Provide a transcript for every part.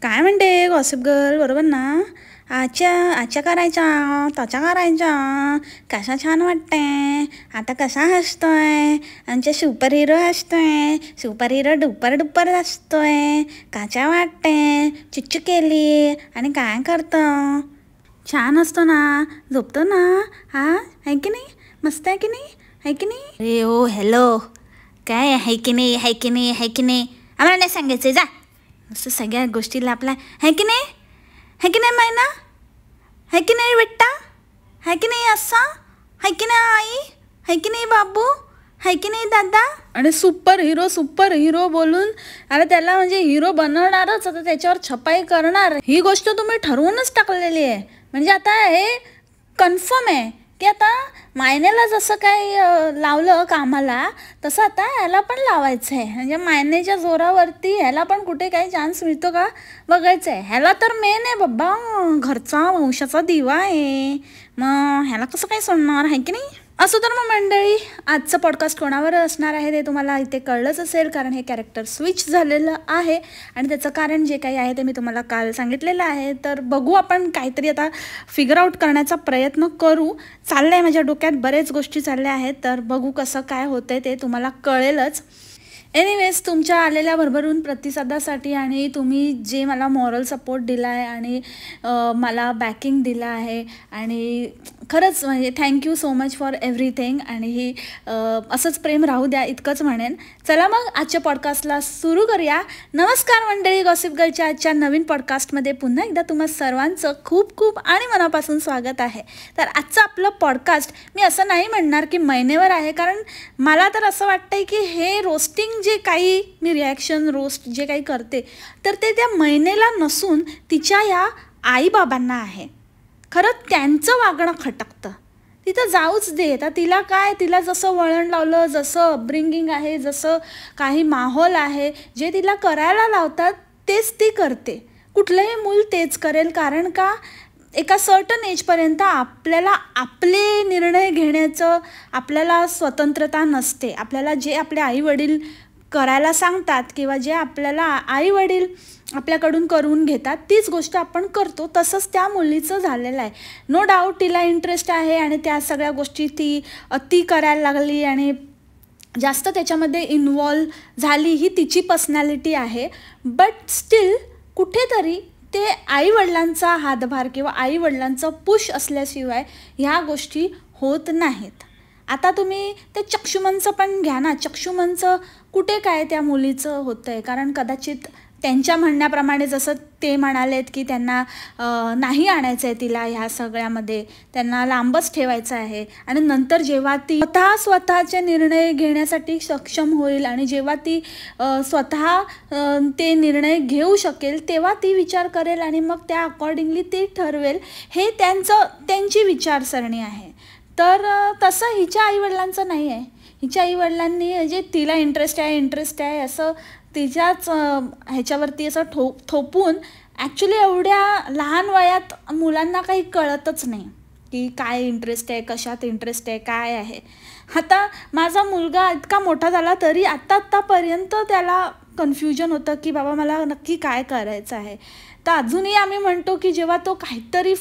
काय म्हणते gossip girl, बरोबर ना? आजच्या करायच्या, त्याच्या करायच्या. कसा छान वाटतंय, आता कसा हसतोय आमचे सुपर हिरो, हसतोय सुपर हिरो, डुपर डुपर हसतोय. काचा वाटते, चिच्चू केली आणि काय करतं. छान असतो ना, झोपतो ना. आहे की नाही, मस्त आहे की नाही, आहे की नाही. अरे ओ हॅलो, काय आहे की नाही, आहे की नाही, आहे की नाही, आम्हाला नाही सांगायचं जा. असं सगळ्या गोष्टीला आपला आहे की नाही, आहे की नाही मैना, आहे की नाही बेटा, आहे की नाही असा, आहे की नाही आई, आहे की नाही बाबू, आहे की नाही दादा. आणि सुपर हिरो बोलून अरे त्याला म्हणजे हिरो बनवणारच, आता त्याच्यावर छपाई करणार, ही गोष्ट तुम्ही ठरवूनच टाकलेली आहे. म्हणजे आता हे कन्फर्म आहे की आता मायनेला जसं काही लावलं कामाला, तसं आता ह्याला पण लावायचं आहे. म्हणजे मायनेच्या जोरावरती ह्याला पण कुठे काही चान्स मिळतो का बघायचं आहे. ह्याला तर मेन आहे बाबा, घरचा वंशाचा दिवा आहे, मग ह्याला कसं काही सोडणार, आहे की नाही. असं तर मग मंडळी, आजचं पॉडकास्ट कोणावर असणार आहे ते तुम्हाला इथे कळलंच असेल, कारण हे कॅरेक्टर स्विच झालेलं आहे आणि त्याचं कारण जे काही आहे ते मी तुम्हाला काल सांगितलेलं आहे. तर बघू, आपण काहीतरी आता फिगर आउट करण्याचा प्रयत्न करू. चाललं आहे माझ्या डोक्यात, बरेच गोष्टी चालल्या आहेत, तर बघू कसं काय होतंय ते तुम्हाला कळेलच. एनिवेज, तुमच्या आलेल्या भरभरून प्रतिसादासाठी आणि तुम्ही जे मला मॉरल सपोर्ट दिला आहे आणि मला बॅकिंग दिलं आहे, आणि खरंच म्हणजे thank you so much for everything. आणि ही असंच प्रेम राहू द्या, इतकंच म्हणेन. चला मग आजच्या पॉडकास्टला सुरू करूया. नमस्कार मंडळी, गॉसिप गर्लच्या आजच्या नवीन पॉडकास्टमध्ये पुन्हा एकदा तुम्हा सर्वांचं खूप खूप आणि मनापासून स्वागत आहे. तर आजचं आपलं पॉडकास्ट मी असं नाही म्हणणार की महिनेवर आहे, कारण मला तर असं वाटतंय की हे रोस्टिंग जे काही मी रिॲक्शन रोस्ट जे काही करते, तर ते त्या महिनेला नसून तिच्या या आईबाबांना आहे. खरं त्यांचं वागणं खटकतं. तिथं जाऊच दे, तर तिला काय, तिला जसं वळण लावलं, जसं अपब्रिंगिंग आहे, जसं काही माहोल आहे, जे तिला करायला लावतात तेच ती करते. कुठलंही मूल तेच करेल, कारण का एका सर्टन एजपर्यंत आपल्याला आपले निर्णय घेण्याचं आपल्याला स्वतंत्रता नसते. आपल्याला जे आपले आईवडील करायला सांगतात किंवा जे आपल्याला आईवडील आपल्याकडून करून घेतात तीच गोष्ट आपण करतो. तसंच त्या मुलीचं झालेलं आहे. नो डाऊट तिला इंटरेस्ट आहे आणि त्या सगळ्या गोष्टी ती करायला लागली आणि जास्त त्याच्यामध्ये इन्वॉल्व झाली, ही तिची पर्सनॅलिटी आहे. बट स्टील कुठेतरी ते आईवडिलांचा हातभार किंवा आईवडिलांचं पुश असल्याशिवाय ह्या गोष्टी होत नाहीत. आता तुम्ही ते चक्षुमनचं पण घ्या ना. चक्षुमनचं कुठे काय त्या मुलीचं होतं आहे, कारण कदाचित त्यांच्या म्हणण्याप्रमाणे जसं ते म्हणालेत की त्यांना नाही आणायचं आहे तिला ह्या सगळ्यामध्ये, त्यांना लांबच ठेवायचं आहे. आणि नंतर जेव्हा ती स्वतःचे निर्णय घेण्यासाठी सक्षम होईल आणि जेव्हा ती स्वतः ते निर्णय घेऊ शकेल, तेव्हा ती विचार करेल आणि मग त्या अकॉर्डिंगली ती ठरवेल. हे त्यांची विचारसरणी आहे. तर तसं हिच्या आईवडिलांचं नाही आहे. हिच्या आईवडिलांनी जे तिला इंटरेस्ट आहे असं तिच्याच ह्याच्यावरती असं थोपून ॲक्च्युली एवढ्या लहान वयात मुलांना काही कळतच नाही की काय इंटरेस्ट आहे, कशात इंटरेस्ट आहे, काय आहे. आता माझा मुलगा इतका मोठा झाला तरी आत्तापर्यंत त्याला कन्फ्युजन होतं की बाबा मला नक्की काय करायचं आहे. तर अजूनही आम्ही म्हणतो की जेव्हा तो काहीतरी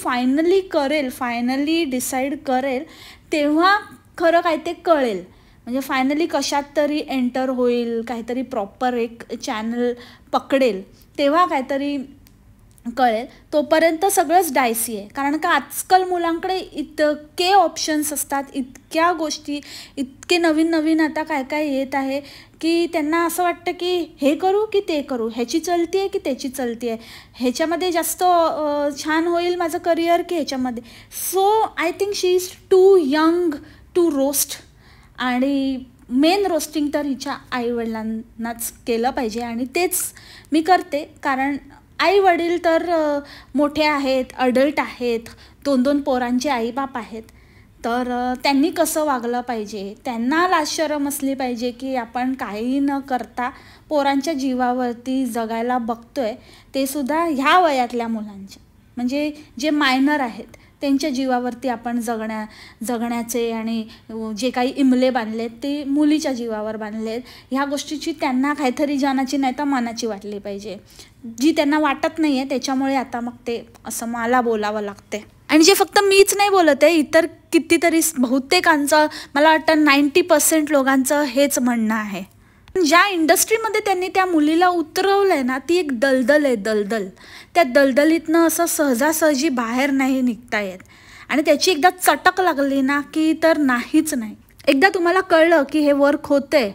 फायनली डिसाईड करेल, तेव्हा खरं काय ते कळेल. म्हणजे फायनली कशात तरी एंटर होईल, काहीतरी प्रॉपर एक चॅनल पकडेल, तेव्हा काहीतरी कळेल. तोपर्यंत सगळंच डायसी आहे, कारण का आजकाल मुलांकडे इतके ऑप्शन्स असतात, इतक्या गोष्टी, इतके नवीन आता काय येत आहे की त्यांना असं वाटतं की हे करू की ते करू, ह्याची चलती आहे की त्याची चलती आहे, ह्याच्यामध्ये जास्त छान होईल माझं करिअर की ह्याच्यामध्ये. So I think she is too young to roast. आणि मेन रोस्टिंग तर हिच्या आईवडिलांनाच केलं पाहिजे आणि तेच मी करते, कारण आईवडील तर मोठे आहेत, अडल्ट आहेत, 2 पोरांचे आईबाप आहेत. तर त्यांनी कसं वागलं पाहिजे, त्यांना लाजशरम असली पाहिजे की आपण काही न करता पोरांच्या जीवावरती जगायला बघतोय, ते सुद्धा ह्या वयातल्या मुलांच्या. म्हणजे जे मायनर आहेत त्यांच्या जीवावरती आपण जगण्याचे आणि जे काही इमले बांधलेत ते मुलीच्या जीवावर बांधलेत. ह्या गोष्टीची त्यांना काहीतरी जानाची नाही तर मनाची वाटली पाहिजे, जी त्यांना वाटत नाही आहे. त्याच्यामुळे आता मग ते असं मला बोलावं लागते. आणि जे फक्त मीच नाही बोलत आहे, इतर कितीतरी बहुतेकांचं, मला वाटतं 90% लोकांचं हेच म्हणणं आहे. ज्या इंडस्ट्रीमध्ये त्यांनी त्या मुलीला उतरवलं आहे ना, ती एक दलदल आहे, दलदल. त्या दलदलीतनं असं सहजासहजी बाहेर नाही निघता येत. आणि त्याची एकदा चटक लागली ना की तर नाहीच नाही. एकदा तुम्हाला कळलं की हे वर्क होतंय,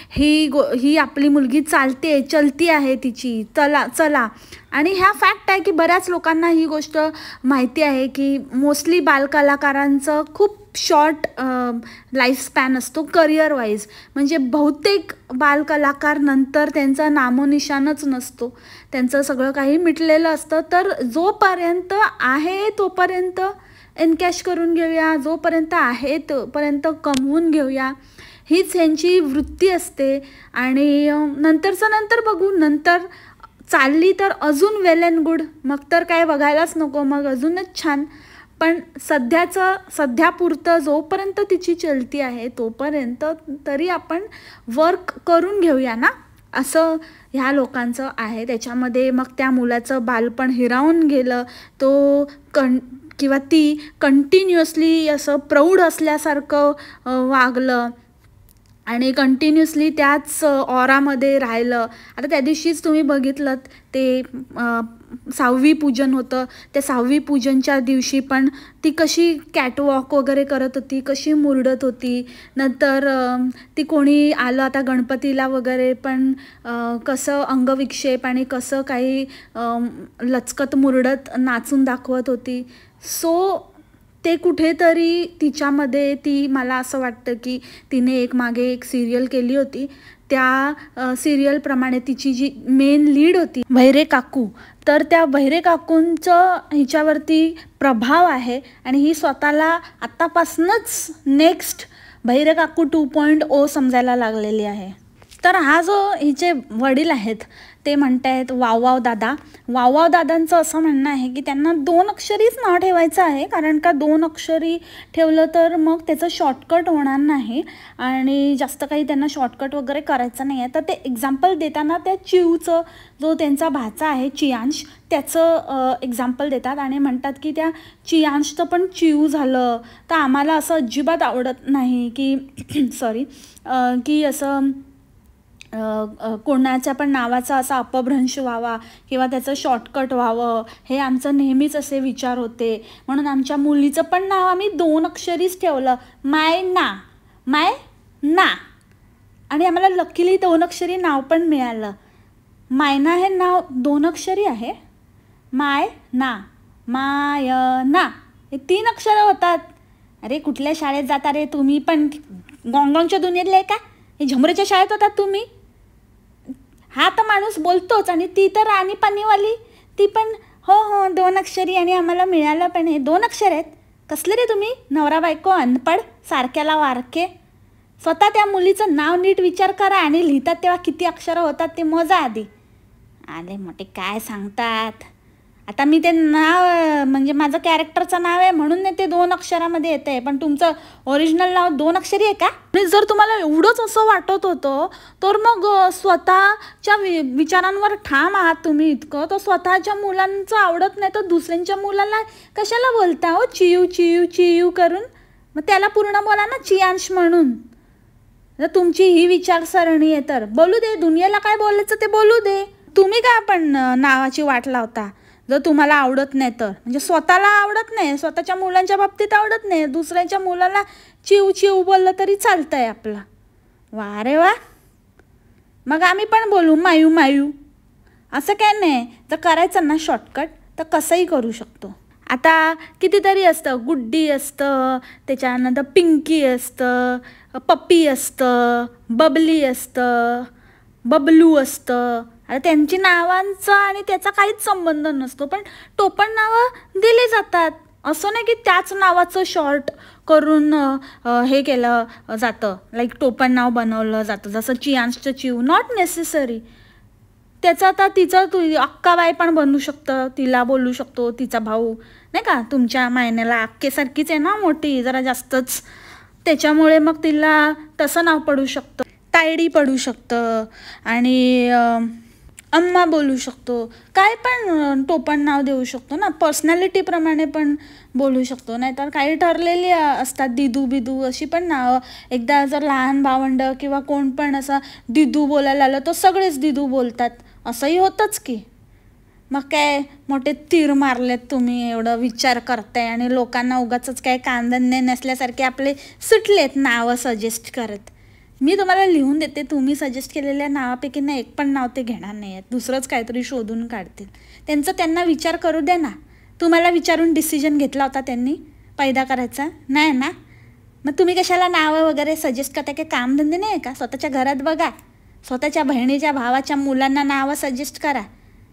ही आपली मुलगी चालते, चलती आहे तिची, चला. आणि ह्या फॅक्ट आहे की बऱ्याच लोकांना ही गोष्ट माहिती आहे की मोस्टली बालकलाकारांचं खूप शॉर्ट लाईफस्पॅन असतो करिअर वाईज. म्हणजे बहुतेक बालकलाकार नंतर त्यांचा नामोनिशाणच नसतो, त्यांचं सगळं काही मिटलेलं असतं. तर जोपर्यंत आहे तोपर्यंत एनकॅश करून घेऊया, जोपर्यंत आहे तोपर्यंत कमवून घेऊया, हीच ह्यांची वृत्ती असते. आणि नंतरचं नंतर बघू, नंतर चालली तर अजून वेल अँड गुड, मग तर काय बघायलाच नको, मग अजूनच छान. पण सध्यापुरतं जोपर्यंत तिची चलती आहे तोपर्यंत तरी आपण वर्क करून घेऊया ना, असं ह्या लोकांचं आहे. त्याच्यामध्ये मग त्या मुलाचं बालपण हिरावून गेलं, तो किंवा ती कंटिन्युअसली असं प्रौढ असल्यासारखं वागलं आणि कंटिन्युअसली त्याच ऑरामध्ये राहिलं. आता त्या दिवशीच तुम्ही बघितलं ते 6वी पूजन होतं, त्या 6वी पूजनच्या दिवशी पण ती कशी कॅटवॉक वगैरे करत होती, कशी मुरडत होती. नंतर ती कोणी आलं आता गणपतीला वगैरे पण कसं अंगविक्षेप आणि कसं काही लचकत मुरडत नाचून दाखवत होती. सो ते कुठेतरी तिच्यामध्ये मला असं वाटतं की तिने एक मागे एक सिरियल केली होती, त्या सिरियलप्रमाणे तिची जी मेन लीड होती भैरे काकू, तर त्या भैरे काकूंचं हिच्यावरती प्रभाव आहे. आणि ही स्वतःला आत्तापासूनच नेक्स्ट भैरे काकू 2.0 समजायला लागलेली आहे. तर हा जो हिचे वडील आहेत ते म्हणत आहेत वाव दादा. वाव दादांचं असं म्हणणं आहे की त्यांना 2 अक्षरीच नाव ठेवायचं आहे, कारण का 2 अक्षरी ठेवलं तर मग त्याचं शॉर्टकट होणार नाही आणि जास्त काही त्यांना शॉर्टकट वगैरे करायचं नाही आहे. तर ते एक्झाम्पल देताना त्या चिऊचं, जो त्यांचा भाचा आहे चियांश, त्याचं एक्झाम्पल देतात आणि म्हणतात की त्या चियांशचं पण चिऊ झालं तर आम्हाला असं अजिबात आवडत नाही की सॉरी की असं कोणाच्या पण नावाचा असा अपभ्रंश व्हावा किंवा त्याचं शॉर्टकट व्हावं, हे आमचं नेहमीच असे विचार होते. म्हणून आमच्या मुलीचं पण नाव आम्ही 2 अक्षरीच ठेवलं, माय ना. आणि आम्हाला लकीली 2 अक्षरी नाव पण मिळालं. मायना हे नाव 2 अक्षरी आहे, मायना, मायना हे 3 अक्षरं होतात. अरे कुठल्या शाळेत जाता रे तुम्ही, पण गॉंगॉंगच्या दुनियेतले आहे का? हे झमरेच्या शाळेत होतात तुम्ही? हा तर माणूस बोलतोच आणि ती तर राणी पाणीवाली, ती पण हो 2 अक्षरी आणि आम्हाला मिळालं पण हे 2 अक्षर आहेत. कसले रे तुम्ही नवरा बायको अनपड, सारख्याला वारके. स्वतः त्या मुलीचं नाव नीट विचार करा आणि लिहितात तेव्हा किती अक्षरं होतात ते मोजा आधी. आले मोठे काय सांगतात. आता मी ते नाव म्हणजे माझं कॅरेक्टरचं नाव आहे म्हणून ते 2 अक्षरामध्ये येतं आहे, पण तुमचं ओरिजिनल नाव 2 अक्षरी आहे का? आणि जर तुम्हाला एवढंच असं वाटत होतं तर मग स्वतःच्या विचारांवर ठाम आहात तुम्ही इतकं, तर स्वतःच्या मुलांचं आवडत नाही तर दुसऱ्यांच्या मुलाला कशाला बोलता हो चियू चियू चियू करून? मग त्याला पूर्ण बोला ना चियांश म्हणून. जर तुमची ही विचारसरणी आहे तर बोलू दे, दुनियेला काय बोलायचं ते बोलू दे. तुम्ही काय पण नावाची वाट लावता जर तुम्हाला आवडत नाही तर? म्हणजे स्वतःला आवडत नाही, स्वतःच्या मुलांच्या बाबतीत आवडत नाही, दुसऱ्याच्या मुलाला चिव चिव बोललं तरी चालतं आहे आपलं. वा रे वा. मग आम्ही पण बोलू मायू. असं काय नाही, जर करायचं ना शॉर्टकट तर कसंही करू शकतो. आता कितीतरी असतं, गुड्डी असतं, त्याच्यानंतर पिंकी असतं, पप्पी असतं, बबली असतं, बबलू असतं. आता त्यांची नावांचा आणि त्याचा काहीच संबंध नसतो, पण टोपण नावं दिली जातात. असं नाही की त्याच नावाचं शॉर्ट करून हे केलं जातं, लाईक टोपण नाव बनवलं जातं जसं चियांशचं चिव. Not necessary. त्याचा आता तिचं अक्काबाई पण बनू शकतं, तिला बोलू शकतो तिचा भाऊ, नाही का. तुमच्या मायनेला अक्केसारखीच आहे ना मोठी, जरा जास्तच, त्याच्यामुळे मग तिला तसं नाव पडू शकतं, तायडी पडू शकतं. आणि अम्मा बोलू शकतो, काय पण टोपण नाव देऊ शकतो ना, पर्सनॅलिटीप्रमाणे पण बोलू शकतो. नाहीतर काही ठरलेली असतात, दिदू बिदू अशी पण नावं. एकदा जर लहान भावंड किंवा कोण पण असं दिदू बोलायला आलं तर सगळेच दिदू बोलतात, असंही होतंच की. मग काय मोठे तीर मारलेत तुम्ही, एवढं विचार करताय आणि लोकांना उगाचच काय कांदणे नसल्यासारखे आपले सुटलेत नावं सजेस्ट करत. मी तुम्हाला लिहून देते, तुम्ही सजेस्ट केलेल्या नावापैकी ना एक पण नाव ते घेणार नाही आहेत, दुसरंच काहीतरी शोधून काढतील. त्यांना विचार करू द्या ना. तुम्हाला विचारून डिसिजन घेतला होता त्यांनी पैदा करायचा नाही ना, मग तुम्ही कशाला नावं वगैरे सजेस्ट करता? की कामधंदे नाही का? स्वतःच्या घरात बघा, स्वतःच्या बहिणीच्या भावाच्या मुलांना नावं सजेस्ट करा.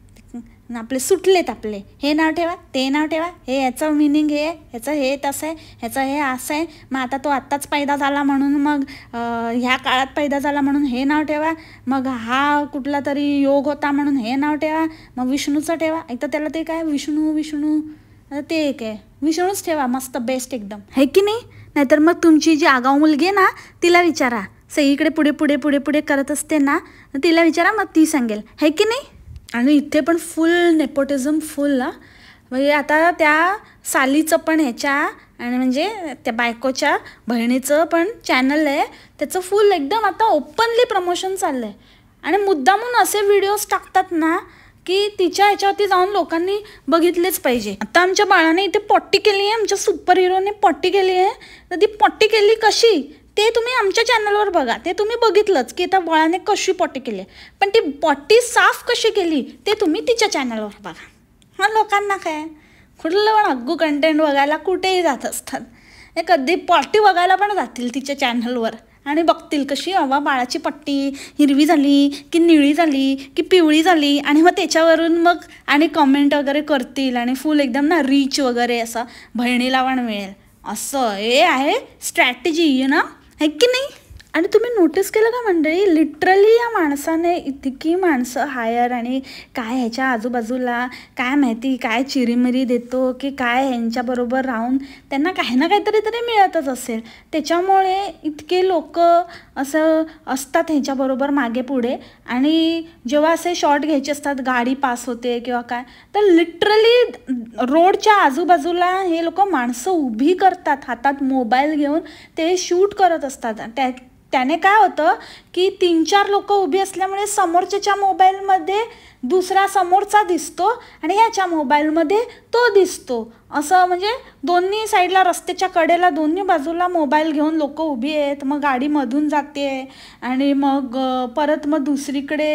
आपले सुटलेत आपले, हे नाव ठेवा, ते नाव ठेवा, हे याचं मिनिंग हे आहे, ह्याचं हे तसं आहे, ह्याचं हे असं आहे, मग आता तो आत्ताच पैदा झाला म्हणून मग ह्या काळात पैदा झाला म्हणून हे नाव ठेवा, मग हा कुठला तरी योग होता म्हणून हे नाव ठेवा, मग विष्णूचं ठेवा. एक तर त्याला ते काय विष्णू आता ते एक आहे, विष्णूच ठेवा, मस्त बेस्ट एकदम, है की नाही. नाहीतर मग तुमची जी आगाऊ मुलगी आहे ना तिला विचारा, सगळीकडे पुढे पुढे पुढे पुढे करत असते ना, तिला विचारा, मग ती सांगेल, है की नाही. आणि इथे पण फुल नेपोटिझम फुल ना, म्हणजे आता त्या सालीचं पण ह्याच्या आणि म्हणजे त्या बायकोच्या बहिणीचं पण चॅनल आहे, त्याचं फुल एकदम आता ओपनली प्रमोशन चाललं आहे. आणि मुद्दामून असे व्हिडिओज टाकतात ना की तिच्या ह्याच्यावरती जाऊन लोकांनी बघितलेच पाहिजे. आता आमच्या बाळाने इथे पॉटी केली आहे, आमच्या सुपर हिरोने पॉटी केली आहे, तर ती पॉटी केली कशी ते तुम्ही आमच्या चॅनलवर बघा, ते तुम्ही बघितलंच की त्या बाळाने कशी पॉटी केली आहे, पण ती पॉटी साफ कशी केली ते तुम्ही तिच्या चॅनलवर बघा. हां, लोकांना काय कुठलं पण अग्गू कंटेंट बघायला कुठेही जात असतात, हे कधी पॉटी बघायला पण जातील तिच्या चॅनलवर आणि बघतील कशी हवा बाळाची पट्टी हिरवी झाली की निळी झाली की पिवळी झाली, आणि मग त्याच्यावरून मग आणि कमेंट वगैरे करतील आणि फुल एकदम ना रीच वगैरे असं बहिणीला पण मिळेल. असं हे आहे स्ट्रॅटेजी ना, है की नाही. आणि तुम्ही नोटीस केलं का मंडळी, लिटरली या माणसाने इतकी माणसं हायर आणि काय ह्याच्या आजूबाजूला काय माहिती काय चिरीमिरी देतो की काय ह्यांच्याबरोबर राहून त्यांना काही ना काहीतरी तरी मिळतच असेल, त्याच्यामुळे इतके लोक असं असतात ह्याच्याबरोबर मागे पुढे. आणि जेव्हा असे शॉट घ्यायचे असतात, गाडी पास होते किंवा काय, तर लिटरली रोडच्या आजूबाजूला हे लोक माणसं उभी करतात, हातात मोबाईल घेऊन ते शूट करत असतात. त्याने काय होतं की 3-4 लोक उभी असल्यामुळे समोरच्याच्या मोबाईलमध्ये दुसरा समोरचा दिसतो आणि ह्याच्या मोबाईलमध्ये तो दिसतो. असं म्हणजे दोन्ही साईडला रस्त्याच्या कडेला दोन्ही बाजूला मोबाईल घेऊन लोक उभी आहेत. मग गाडी मधून जाते आणि मग परत मग दुसरीकडे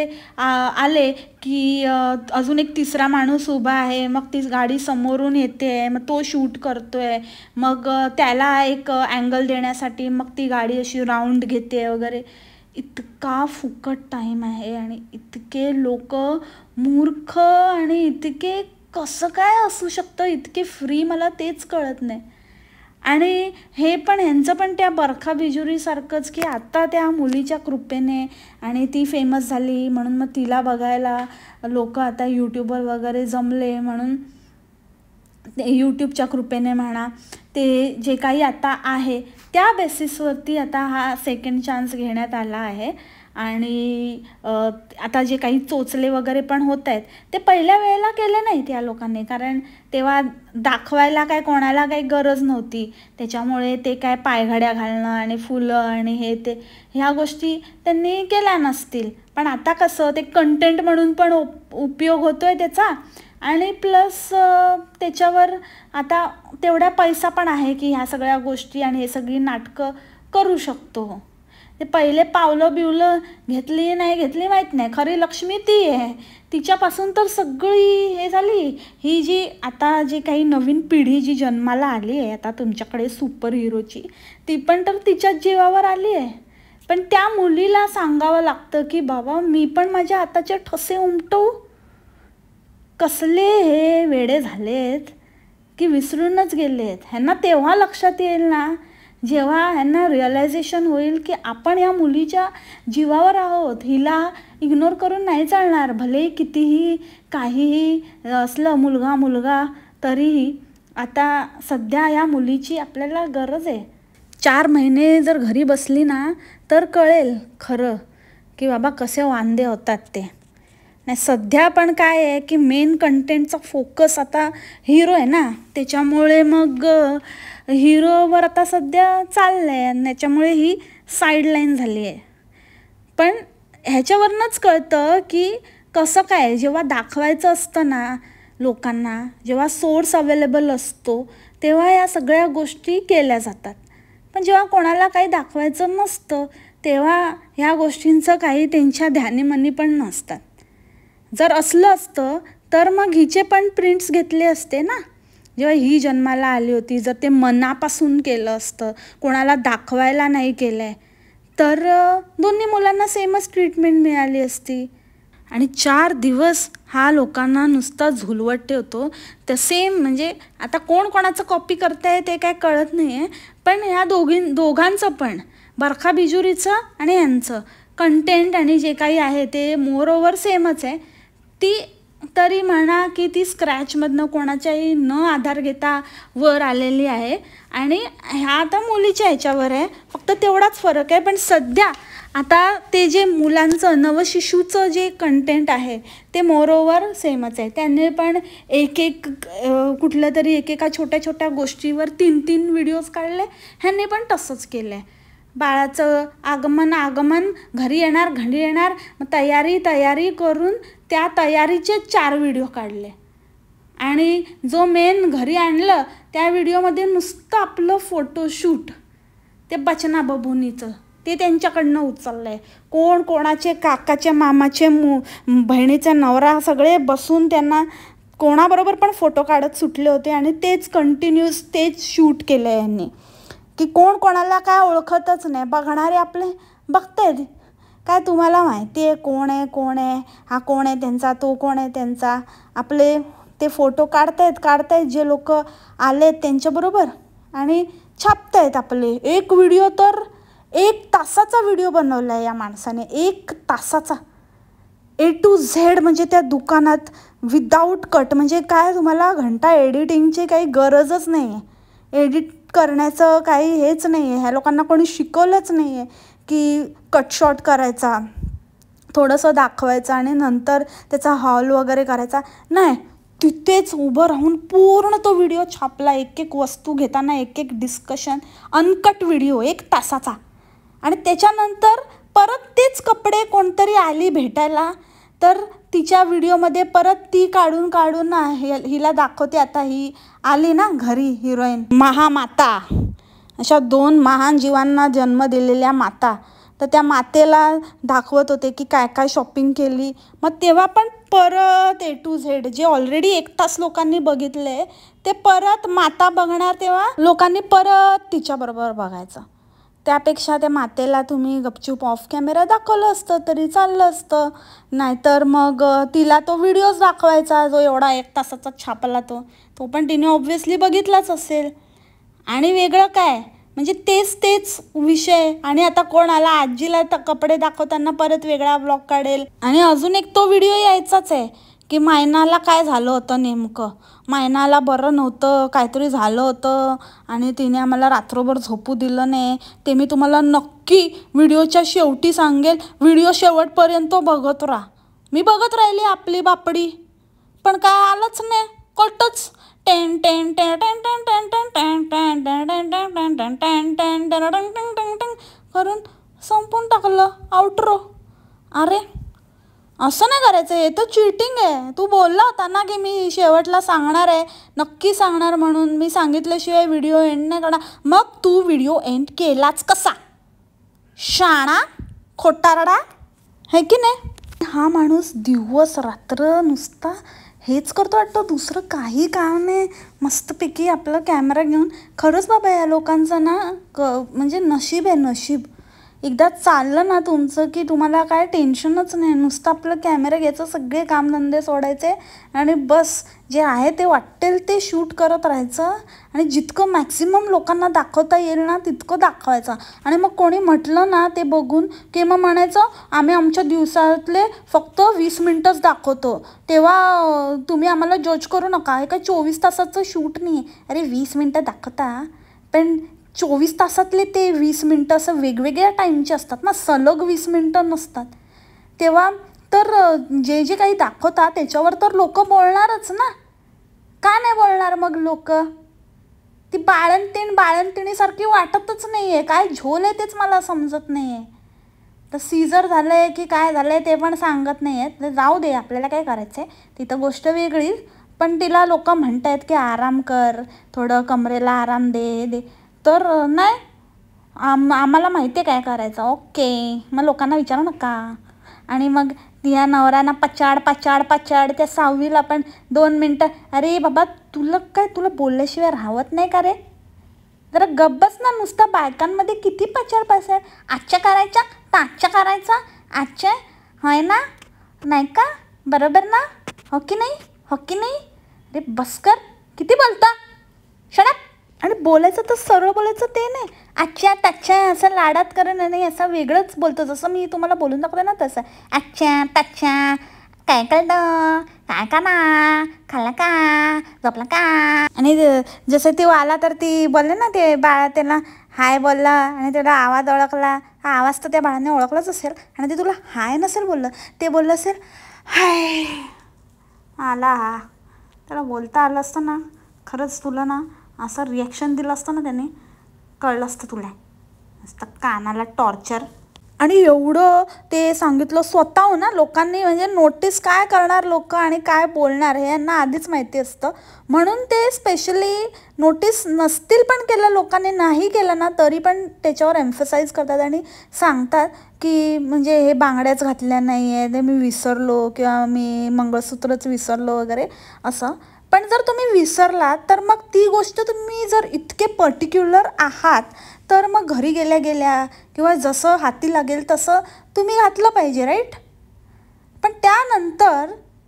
आले की अजून एक तिसरा माणूस उभा आहे, मग ती गाडी समोरून येते, मग तो शूट करतोय, मग त्याला एक अँगल देण्यासाठी मग ती गाडी अशी राऊंड घेते वगैरे. इतका फुकट टाईम आहे आणि इतके लोक मूर्ख आणि इतके कसं काय असू शकतं इतके फ्री, मला तेच कळत नाही. आणि हे पण ह्यांचं पण त्या बरखा बिजुरीसारखंच की आता त्या मुलीच्या कृपेने आणि ती फेमस झाली म्हणून मग तिला बघायला लोक आता यूट्यूबवर वगैरे जमले, म्हणून यूट्यूबच्या कृपेने म्हणा ते जे काही आता आहे त्या बेसिसवरती आता हा सेकंड चान्स घेण्यात आला आहे. आणि आता जे काही चोचले वगैरे पण होत आहेत ते पहिल्या वेळेला केले नाहीत या लोकांनी, कारण तेव्हा दाखवायला काय कोणाला काही गरज नव्हती, त्याच्यामुळे ते काय पायघड्या घालणं आणि फुलं आणि हे ते ह्या गोष्टी त्यांनी केल्या नसतील. पण आता कसं ते कंटेंट म्हणून पण उपयोग होतो आहे त्याचा, आणि प्लस त्याच्यावर आता तेवढा पैसा पण आहे की ह्या सगळ्या गोष्टी आणि हे सगळी नाटकं करू शकतो. ते पहिले पावलं बिवलं घेतली नाही घेतली माहीत नाही, खरी लक्ष्मी ती आहे, तिच्यापासून तर सगळी हे झाली. ही जी आता जी काही नवीन पिढी जी जन्माला आली आहे आता तुमच्याकडे सुपर हिरोची, ती पण तर तिच्याच जीवावर आली आहे. पण त्या मुलीला सांगावं लागतं की बाबा मी पण माझ्या हाताचे ठसे उमटवू. कसले हे वेडे झालेत की विसरूनच गेलेत. ह्यांना तेव्हा लक्षात येईल ना जेव्हा ह्यांना रिअलायझेशन होईल की आपण या मुलीच्या जीवावर आहोत, हिला इग्नोर करून नाही चालणार, भले कितीही काहीही असलं मुलगा तरीही आता सध्या या मुलीची आपल्याला गरज आहे. 4 महिने जर घरी बसली ना तर कळेल खरं की बाबा कसे वांदे होतात ते. नाही सध्या पण काय आहे की मेन कंटेंटचा फोकस आता हिरो आहे ना, त्याच्यामुळे मग हिरोवर आता सध्या चाललं आहे आणि त्याच्यामुळे ही साईडलाईन झाली आहे. पण ह्याच्यावरूनच कळतं की कसं काय जेव्हा दाखवायचं असतं ना लोकांना, जेव्हा सोर्स अवेलेबल असतो तेव्हा या सगळ्या गोष्टी केल्या जातात. पण जेव्हा कोणाला काही दाखवायचं नसतं तेव्हा ह्या गोष्टींचं काही त्यांच्या ध्यानीमनी पण नसतात. जर असलं असतं तर मग हिचे पण प्रिंट्स घेतले असते ना जेव्हा ही जन्माला आली होती. जर ते मनापासून केलं असतं, कोणाला दाखवायला नाही केलं आहे, तर दोन्ही मुलांना सेमच ट्रीटमेंट मिळाली असती. आणि 4 दिवस हा लोकांना नुसता झुलवत ठेवतो. तर सेम म्हणजे आता कोण कोणाचं कॉपी करत आहे ते काय कळत नाही आहे, पण ह्या दोघांचं पण बरखा बिजुरीचं आणि यांचं कंटेंट आणि जे काही आहे ते मोर ओव्हर सेमच आहे. ती तरी म्हणा की ती स्क्रॅचमधनं कोणाच्याही न आधार घेता वर आलेली आहे आणि ह्या आता मुलीच्या ह्याच्यावर आहे, फक्त तेवढाच फरक आहे. पण सध्या आता ते जे मुलांचं नवशिशूचं जे कंटेंट आहे ते मोर ओव्हर सेमच आहे. त्यांनी पण एक कुठल्या तरी एकेका छोट्या गोष्टीवर 3 व्हिडिओज काढले. ह्यांनी पण तसंच केलं आहे. बाळाचं आगमन घरी येणार मग तयारी करून त्या तयारीचे 4 व्हिडिओ काढले आणि जो मेन घरी आणलं त्या व्हिडिओमध्ये नुसतं आपलं फोटोशूट ते बचना बबुनीचं ते त्यांच्याकडनं उचललं आहे. कोणाचे काकाचे मामाचे बहिणीचा नवरा सगळे बसून त्यांना कोणाबरोबर पण फोटो काढत सुटले होते आणि तेच कंटिन्यूस तेच शूट केलं आहे यांनी की कोणाला काय ओळखतच नाही. बघणारे आपले बघतायत काय तुम्हाला माहिती आहे कोण आहे हा कोण आहे त्यांचा, तो कोण आहे त्यांचा. आपले ते फोटो काढतायत जे लोक आलेत त्यांच्याबरोबर आणि छापतायत आपले. एक व्हिडिओ तर 1 तासाचा व्हिडिओ बनवला आहे या माणसाने, 1 तासाचा A to Z. म्हणजे त्या दुकानात विदाऊट कट, म्हणजे काय तुम्हाला घंटा एडिटिंगची काही गरजच नाही आहे. एडिट करण्याचं काही हेच नाही आहे. ह्या लोकांना कोणी शिकवलंच नाही आहे की कट शॉट करायचा, थोडंसं दाखवायचं आणि नंतर त्याचा हॉल वगैरे करायचा नाही. तिथेच उभं राहून पूर्ण तो व्हिडिओ छापला, एक वस्तू घेताना एक डिस्कशन, अनकट व्हिडिओ 1 तासाचा. आणि त्याच्यानंतर परत तेच कपडे कोणतरी आली भेटायला तर तिच्या व्हिडिओमध्ये परत ती काढून हिला दाखवते. आता ही आली ना घरी हिरोईन, महामाता, अशा 2 महान जीवांना जन्म दिलेल्या माता, तर त्या मातेला दाखवत होते की काय शॉपिंग केली. मग तेव्हा पण परत A to Z जे ऑलरेडी 1 तास लोकांनी बघितले ते परत माता बघणार तेव्हा लोकांनी परत तिच्याबरोबर बघायचं. त्यापेक्षा त्या मातेला तुम्ही गपचूप ऑफ कॅमेरा दाखवलं असतं तरी चाललं असतं. नाहीतर मग तिला तो व्हिडिओज दाखवायचा जो एवढा 1 तासाचा छापला तो पण तिने ऑब्व्हियसली बघितलाच असेल. आणि वेगळं काय म्हणजे तेच विषय. आणि आता कोणाला आजीला कपडे दाखवताना परत वेगळा ब्लॉग काढेल. आणि अजून एक तो व्हिडिओ यायचाच आहे की मायनाला काय झालं होतं नेमकं, मायनाला बरं नव्हतं, काहीतरी झालं होतं आणि तिने आम्हाला रात्रभर झोपू दिलं नाही. ते मी तुम्हाला नक्की व्हिडिओच्या शेवटी सांगेल. व्हिडिओ शेवटपर्यंत बघत राहा. मी बघत राहिली आपली बापडी, पण काय आलंच नाही कटच. करून संपून टाकलं आउट्रो. अरे असं नाही करायचं, हे तर चीटिंग आहे. तू बोलला होता ना की मी शेवटला सांगणार आहे, नक्की सांगणार म्हणून. मी सांगितल्याशिवाय व्हिडिओ एंड नाही करणार. मग तू व्हिडिओ एंड केलाच कसा? शाणा खोटारडा है की नाही? हा माणूस दिवस रात्र नुसता हेच करतो वाटतं, दुसरं काही काम नाही. मस्तपैकी आपला कॅमेरा घेऊन. खरंच बाबा या लोकांचं ना म्हणजे नशीब आहे, नशीब एकदा चाललं ना तुमचं की तुम्हाला काय टेन्शनच नाही. नुसतं आपलं कॅमेरा घ्यायचं, सगळे कामधंदे सोडायचे आणि बस जे आहे ते वाटेल ते शूट करत राहायचं आणि जितकं मॅक्सिमम लोकांना दाखवता येईल ना तितकं दाखवायचं. आणि मग कोणी म्हटलं ना ते बघून की मग म्हणायचं आम्ही आमच्या दिवसातले फक्त 20 मिनटंच दाखवतो, तेव्हा तुम्ही आम्हाला जज करू नका. हे काय 24 तासाचं शूट नाही. अरे 20 मिनटं दाखवता, पण 24 तासातले ते 20 मिनटं असं वेगवेगळ्या टाईमचे असतात ना, सलग 20 मिनटं नसतात. तेव्हा तर जे जे काही दाखवतात त्याच्यावर तर लोक बोलणारच ना. का नाही बोलणार मग लोक? ती बाळंतिणीसारखी वाटतच नाही आहे. काय झोल आहे तेच मला समजत नाही आहे. तर सीझर झालं आहे की काय झालं आहे ते पण सांगत नाही आहेत. जाऊ दे, आपल्याला काय करायचं आहे तिथं गोष्ट वेगळीच. पण तिला लोक म्हणत आहेत की आराम कर, थोडं कमरेला आराम दे. तर नाही, आम्हाला माहिती आहे काय करायचं. ओके, मग लोकांना विचारू नका. आणि मग या नवऱ्यांना पचाड त्या 6वीला पण 2 मिनटं. अरे बाबा, तुला बोलल्याशिवाय राहत नाही का रे? जरा गब्बस ना. नुसता बायकांमध्ये किती पचाड. आजच्या करायच्या तर आजच्या करायचा, आजच्या होय ना, नाही का, बरोबर ना, हो की नाही. अरे बस कर, किती बोलता, शट. आणि बोलायचं तर सरळ बोलायचं, ते नाही आजच्या ताच्या असं लाडात करणं नाही, असं वेगळंच बोलतं. जसं मी तुम्हाला बोलून दाखवलं ना तसं, आजच्या ताच्या, काय कळतं, काय का ना, खाल्ला का, झोपला का. आणि जसं ती आला तर ती बोलले ना, ते बाळा त्याला हाय बोलला आणि त्याला आवाज ओळखला. हा आवाज तर त्या बाळाने ओळखलाच असेल आणि ते तुला हाय नसेल बोललं, ते बोललं असेल हाय. आला हा, त्याला बोलता आलं असतं ना खरंच, तुला ना असं रिॲक्शन दिलं असतं ना त्याने, कळलं असतं तुला. नुसतं कानाला टॉर्चर. आणि एवढं ते सांगितलं स्वतःहून ना लोकांनी, म्हणजे नोटीस काय करणार लोक आणि काय बोलणार हे यांना आधीच माहिती असतं. म्हणून ते स्पेशली नोटीस नसतील पण केलं लोकांनी, नाही केलं ना तरी पण त्याच्यावर एम्फसाईज करतात आणि सांगतात की म्हणजे हे बांगड्याच घातल्या नाही आहे, ते मी विसरलो, किंवा मी मंगळसूत्रच विसरलो वगैरे असं. पण जर तुम्ही विसरलात तर मग ती गोष्ट तुम्ही जर इतके पर्टिक्युलर आहात तर मग घरी गेल्या किंवा जसं हाती लागेल तसं तुम्ही घातलं पाहिजे, राईट. पण त्यानंतर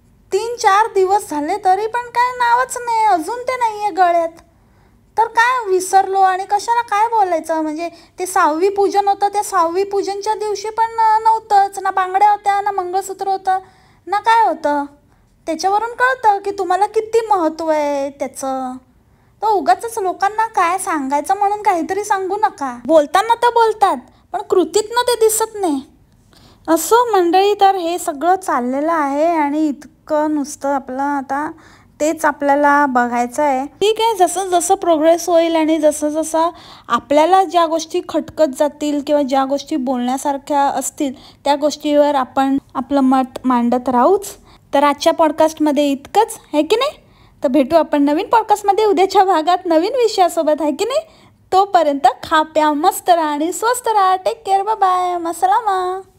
3-4 दिवस झाले तरी पण काय नावच नाही, अजून ते नाही आहे गळ्यात. तर काय विसरलो आणि कशाला काय बोलायचं. म्हणजे ते 6वी पूजन होतं, त्या 6वी पूजनच्या दिवशी पण नव्हतंच ना, बांगड्या होत्या ना मंगळसूत्र होतं ना काय होतं. त्याच्यावरून कळतं की तुम्हाला किती महत्त्व आहे त्याचं. तर उगाचच लोकांना काय सांगायचं म्हणून काहीतरी सांगू नका. बोलताना तर बोलतात पण कृतीतनं ते दिसत नाही. असं मंडळी, तर हे सगळं चाललेलं आहे आणि इतकं नुसतं आपलं आता तेच आपल्याला बघायचं आहे. ठीक आहे, जसं जसं प्रोग्रेस होईल आणि जसं जसं आपल्याला ज्या गोष्टी खटकत जातील किंवा ज्या गोष्टी बोलण्यासारख्या असतील त्या गोष्टीवर आपण आपलं मत मांडत राहूच. तर आजच्या पॉडकास्टमध्ये इतकंच, आहे की नाही. तर भेटू आपण नवीन पॉडकास्टमध्ये उद्याच्या भागात नवीन विषयासोबत, आहे की नाही. तोपर्यंत खा प्या मस्त राहा आणि स्वस्त राहा. Take care, bye bye, मसलामा.